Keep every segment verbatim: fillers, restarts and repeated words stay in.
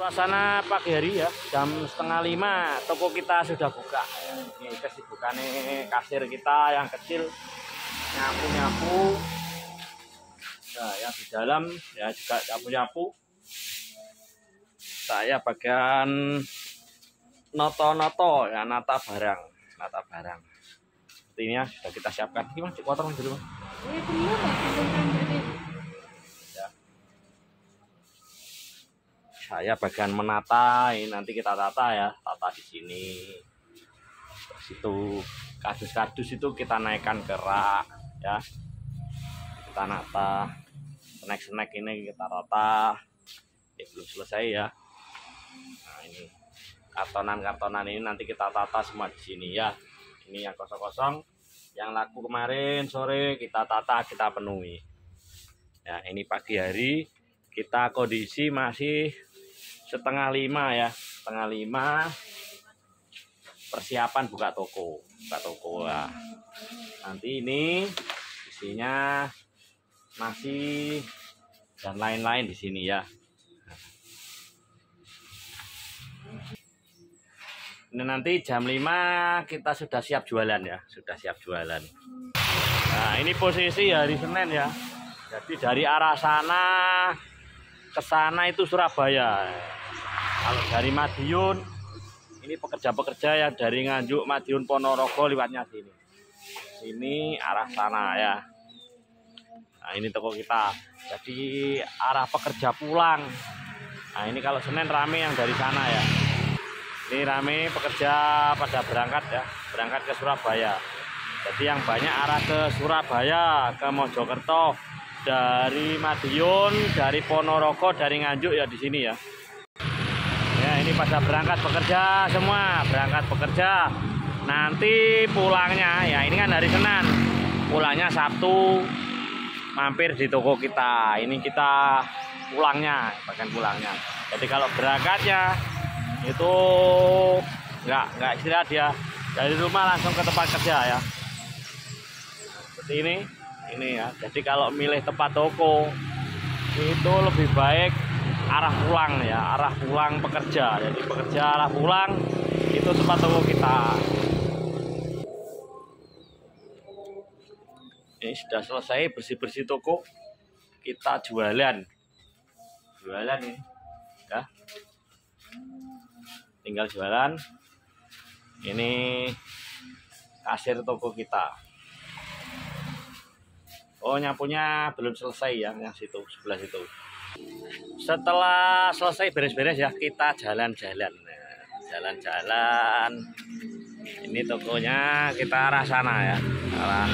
Suasana pagi hari ya, jam setengah lima toko kita sudah buka. Ini kesibukannya kasir kita yang kecil nyapu-nyapu. Nah, yang di dalam ya juga nyapu-nyapu. Saya bagian noto-noto ya, nata barang, nata barang. Seperti ini ya, sudah kita siapkan. Ini mas, dipotong dulu mas. Ya. Saya bagian menata, ini nanti kita tata ya, tata di sini. Terus itu kardus-kardus itu kita naikkan ke rak ya. Kita nata, snack-snack ini kita tata. Ya, belum selesai ya. Nah ini kartonan-kartonan ini nanti kita tata semua di sini ya. Ini yang kosong-kosong, yang laku kemarin sore kita tata, kita penuhi. Ya ini pagi hari kita kondisi masih setengah lima ya, setengah lima persiapan buka toko, buka toko lah. Nanti ini isinya nasi dan lain-lain di sini ya. Ini nanti jam lima kita sudah siap jualan ya, sudah siap jualan. Nah, ini posisi hari Senin ya. Jadi dari arah sana ke sana itu Surabaya. Kalau dari Madiun, ini pekerja-pekerja yang dari Nganjuk, Madiun, Ponorogo lewatnya sini. Sini arah sana ya. Nah, ini toko kita. Jadi arah pekerja pulang. Nah, ini kalau Senin rame yang dari sana ya. Ini rame pekerja pada berangkat ya, berangkat ke Surabaya. Jadi yang banyak arah ke Surabaya, ke Mojokerto, dari Madiun, dari Ponorogo, dari Nganjuk ya di sini ya. Ya ini pada berangkat bekerja semua, berangkat bekerja. Nanti pulangnya ya ini kan hari Senin, pulangnya Sabtu, mampir di toko kita. Ini kita pulangnya, bagian pulangnya. Jadi kalau berangkatnya itu nggak nggak istirahat ya, dari rumah langsung ke tempat kerja ya. Seperti ini, ini ya. Jadi kalau milih tempat toko itu lebih baik arah pulang ya, arah pulang pekerja. Jadi pekerja arah pulang itu tempat toko kita. Ini sudah selesai bersih-bersih toko, kita jualan, jualan ini, ya. Tinggal jualan. Ini kasir toko kita. Oh nyapunya belum selesai ya, yang situ sebelah situ. Setelah selesai beres-beres ya kita jalan-jalan, jalan-jalan. Ini tokonya kita arah sana ya, arah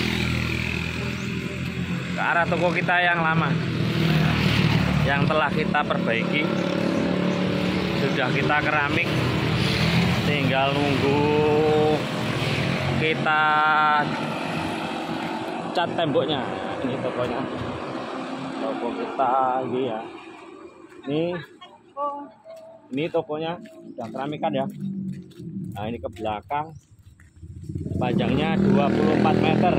ke arah toko kita yang lama, yang telah kita perbaiki. Sudah kita keramik, tinggal nunggu kita cat temboknya. Ini tokonya, toko kita ini ya. Ini, ini tokonya sudah keramikan ya. Nah ini ke belakang, panjangnya dua puluh empat meter.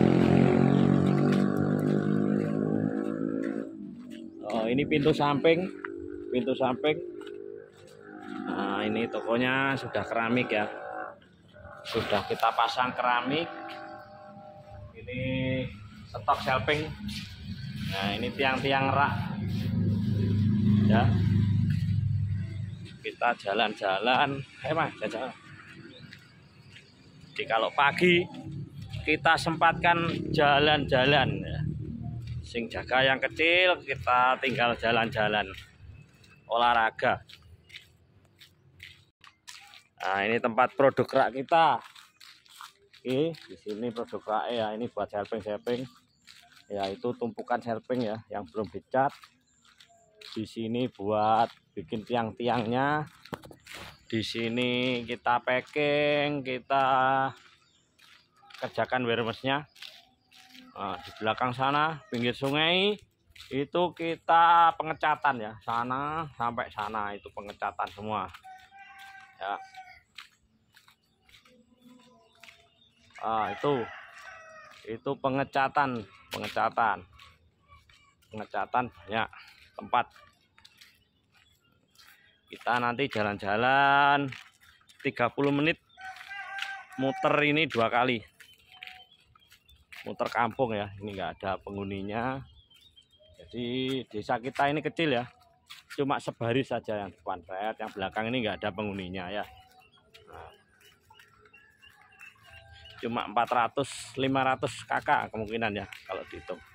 Oh ini pintu samping, pintu samping. Nah ini tokonya sudah keramik ya, sudah kita pasang keramik. Ini stok shelving. Nah ini tiang-tiang rak ya. Kita jalan-jalan, eh mas jalan. Jadi kalau pagi kita sempatkan jalan-jalan ya. Sing jaga yang kecil, kita tinggal jalan-jalan olahraga. Nah ini tempat produk rak kita. Oke, di sini produk rak ya, ini buat shelving-shelving. Ya itu tumpukan shelving ya, yang belum dicat. Di sini buat bikin tiang-tiangnya. Di sini kita packing, kita kerjakan warehouse-nya. Nah, di belakang sana, pinggir sungai, itu kita pengecatan ya, sana sampai sana itu pengecatan semua. Ya. Ah, itu itu pengecatan, pengecatan. Pengecatan banyak tempat. Kita nanti jalan-jalan tiga puluh menit, muter ini dua kali, muter kampung ya. Ini enggak ada penghuninya. Jadi desa kita ini kecil ya, cuma sebaris saja yang depan saya, yang belakang ini enggak ada penghuninya ya. Nah, cuma empat ratus lima ratus kakak kemungkinan ya kalau dihitung.